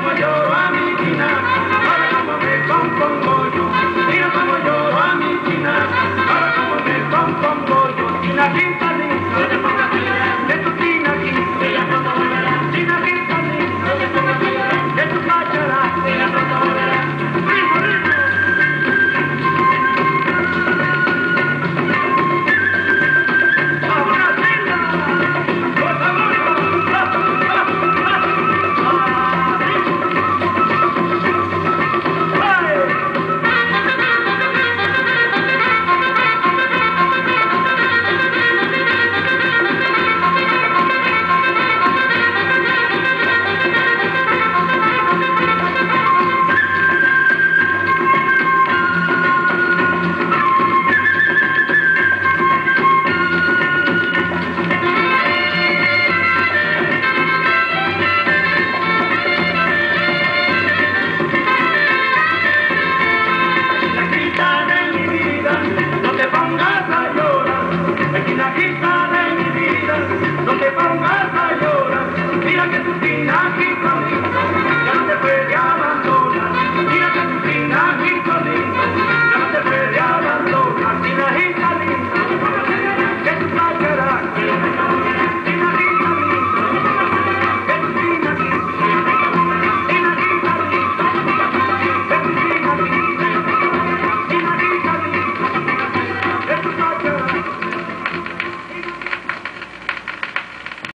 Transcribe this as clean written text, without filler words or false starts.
como lloro a mi china, ahora como me compongo yo. Mira como lloro a mi china, ahora como me compongo yo. China, quinta, no te pongas a llorar. De tu china, quinta, ella pronto volverá. China, quinta, no te pongas a llorar. De tu cachará, ella pronto volverá. ¡Ritmo, ritmo! No te pongas a llorar, mira que tu china aquí conmigo.